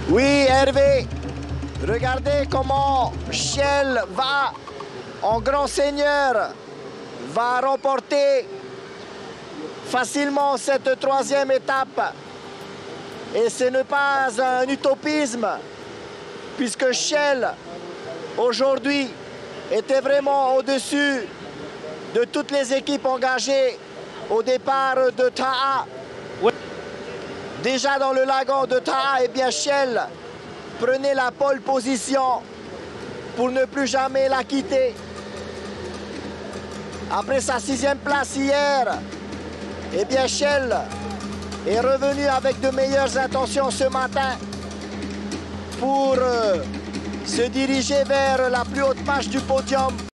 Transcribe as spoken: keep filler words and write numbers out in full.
Oui, Hervé, regardez comment Shell va, en grand seigneur, va remporter facilement cette troisième étape. Et ce n'est pas un utopisme, puisque Shell, aujourd'hui, était vraiment au-dessus de toutes les équipes engagées au départ de Taha. Déjà dans le lagon de Taha, eh bien Shell prenait la pole position pour ne plus jamais la quitter. Après sa sixième place hier, eh bien Shell est revenu avec de meilleures intentions ce matin pour euh, se diriger vers la plus haute marche du podium.